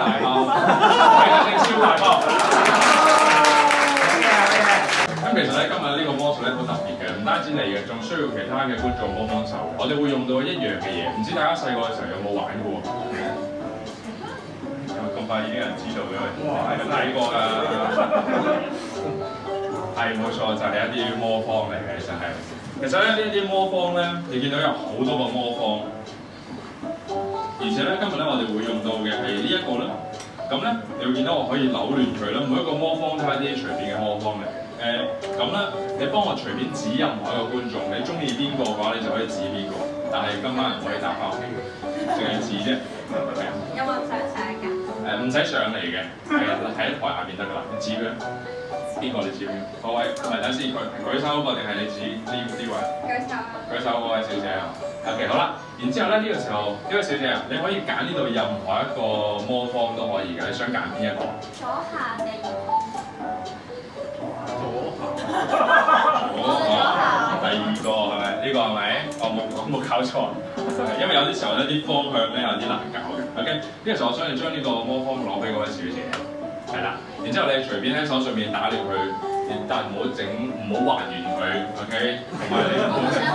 大包，係啊，定超大包。咁其實咧，今日呢個魔術咧好特別嘅，唔單止你嘅，仲需要其他嘅觀眾幫手。我哋會用到一樣嘅嘢，唔知大家細個嘅時候有冇玩過？咁快已經有人知道嘅，哇！睇過㗎，係冇錯，就係一啲魔方嚟嘅，就係。其實咧呢啲魔方咧，你見到有好多個魔方，而且咧今日咧我哋會用到嘅係呢一個啦。咁咧你會見到我可以扭亂佢啦，每一個魔方都係一啲隨便嘅魔方嚟。咁咧，你幫我隨便指任何一個觀眾，你中意邊個嘅話，你就可以指邊個。但係今晚唔可以打翻屋企，淨係指啫。 有冇想上㗎？ 唔使上嚟嘅，係喺台下邊得㗎啦。你指佢，邊個你指邊個？各位，唔係等先，佢舉手嗰個定係你指呢位？舉手。舉手嗰位小姐啊。OK， 好啦。然之後咧，呢個時候，呢位小姐啊，你可以揀呢度任何一個魔方都可以嘅，你想揀邊一個？ 左下定右？ 第二個係咪？呢個係咪？我冇搞錯，因為有啲時候咧啲方向咧有啲難搞嘅。OK， 呢個時候我想你將呢個魔方攞俾嗰位小姐，係啦。然之後你隨便喺手上面打亂佢，但係唔好還原佢。OK， 同埋你唔好整呢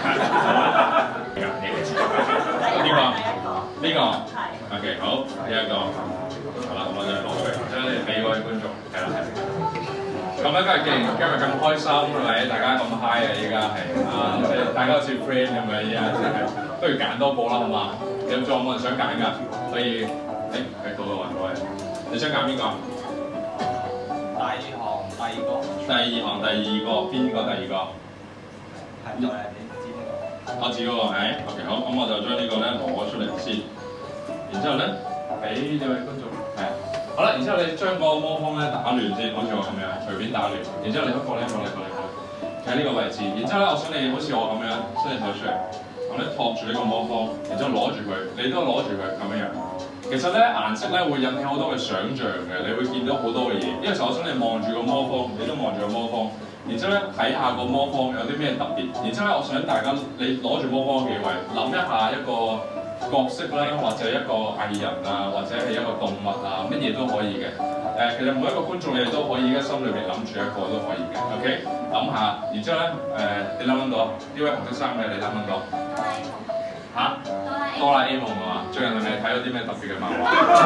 個 OK， 好呢一個，好啦，咁我就攞出嚟，將你俾嗰位觀眾，係啦。咁咧，今日咁開心，係咪？大家咁 high 啊！依家係啊，即係大家好似 friend 咁樣，依家真係不如揀多個啦，好嘛？有冇人想揀㗎？可以，喺嗰個揾位，你想揀邊個？ 第二行第二個。 第二行第二個，邊個第二個？ 係在你指呢個。 我指嗰個係 OK， 好，咁我就將呢個咧攞出嚟先，然之後咧俾呢位觀眾係。好啦，然之後你將個魔方咧打亂先，好似我咁樣，隨便打亂。然之後你一個咧，企喺呢個位置。然之後咧，我想你好似我咁樣伸隻手出嚟，我咧托住呢個魔方，然之後攞住佢，你都攞住佢咁樣。其實咧顏色咧會引起好多嘅想像嘅，你會見到好多嘅嘢。呢個時候我想你望住個魔方，你都望住個魔方。然之後咧睇下個魔方有啲咩特別。然之後咧，我想大家你攞住魔方嘅幾位，諗一下一個角色咧，或者一個藝人啊，或者係一個動物啊，乜嘢都可以嘅。其實每一個觀眾你都可以喺心裏邊諗住一個都可以嘅。OK， 諗下，然之後咧你諗唔諗到？呢位紅色衫嘅你諗唔諗到？嚇？哆啦 A 夢啊嘛！最近係咪睇到啲咩特別嘅漫畫？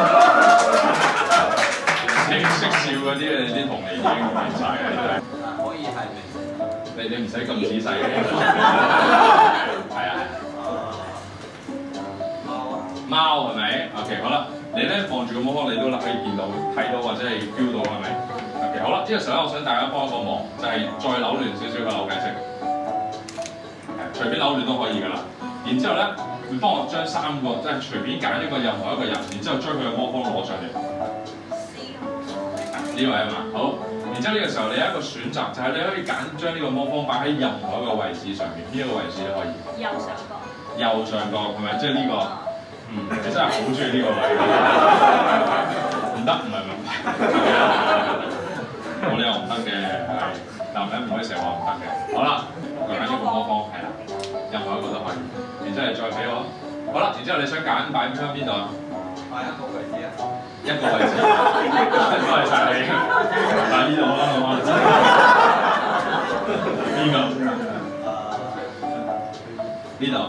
你識笑嗰啲，你啲童年已經唔記晒嘅。 可以係明。 你唔使咁仔細嘅。係啊。貓係咪 ？OK， 好啦，你咧望住個魔方，你都可以見到、睇到或者係 feel 到係咪 ？OK， 好啦，呢個時候咧，我想大家幫一個忙，就係再扭亂少少嘅扭計式，隨便扭亂都可以㗎啦。然之後咧，你幫我將三個即係隨便揀一個任何一個人，然之後將佢嘅魔方攞上嚟。呢位啊嘛，好。然之後呢個時候你有一個選擇，就係你可以揀將呢個魔方擺喺任何一個位置上面，邊一個位置都可以。 右上角。 右上角係咪？即係呢個。你真係好中意呢個位，唔得唔係問題，冇理由唔得嘅，係男人唔可以成日話唔得嘅。好啦，揀一個魔方係啦，任何一個都可以。然之後你再俾我，好啦，然之後你想揀擺邊度啊？ 擺一個位置啊！ 一個位置，多謝晒你，擺呢度啦，好嗎？邊個？呢度。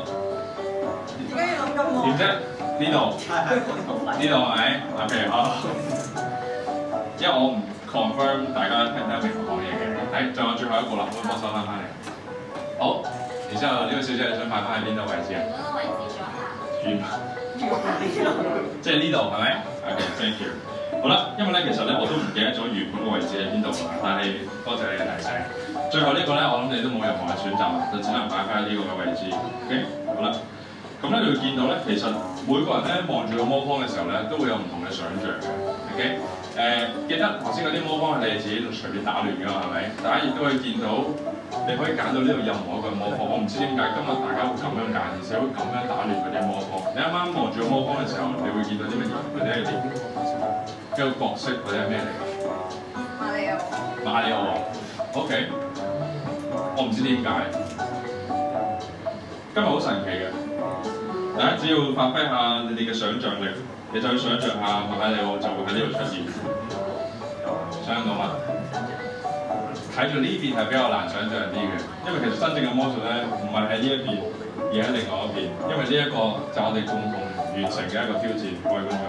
點啫？呢度，呢度係咪 ？OK， 好。因為我唔 confirm 大家聽唔聽明我講嘢嘅。係，仲有最後一個啦，可唔可以幫手翻嚟？好。然之後呢位小姐你想擺翻喺邊度位置啊？嗰個位置左下。即係呢度係咪 ？OK，thank you。好啦，因為咧其實咧我都唔記得咗原本個位置喺邊度啦，但係多謝你嘅提醒。最後呢個咧，我諗你都冇任何嘅選擇，就只能擺翻喺呢個嘅位置。OK， 好啦。咁咧，你會見到咧，其實每個人咧望住個魔方嘅時候咧，都會有唔同嘅想像嘅。OK， 記得頭先嗰啲魔方係你自己隨便打亂㗎嘛，係咪？大家亦都可以見到，你可以揀到呢度任何一個魔方。我唔知點解今日大家會咁樣揀，而且會咁樣打亂嗰啲魔方。你啱啱望住個魔方嘅時候，你會見到啲乜嘢？或者係啲一個角色，或者係咩嚟㗎？馬里奧。馬里奧。OK， 我唔知點解，今日好神奇嘅。 大家只要發揮下你哋嘅想像力，你就去想像下馬里奧就會喺呢度出現。想像到嗎？睇住呢邊係比較難想像啲嘅，因為其實真正嘅魔術咧唔係喺呢一邊，而喺另外一邊。因為呢一個就係我哋共同完成嘅一個挑戰，各位觀眾。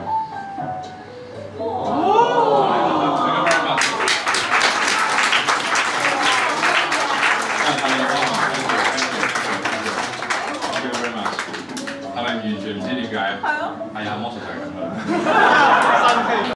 係咪完全唔知點解？係啊，魔術就係咁樣。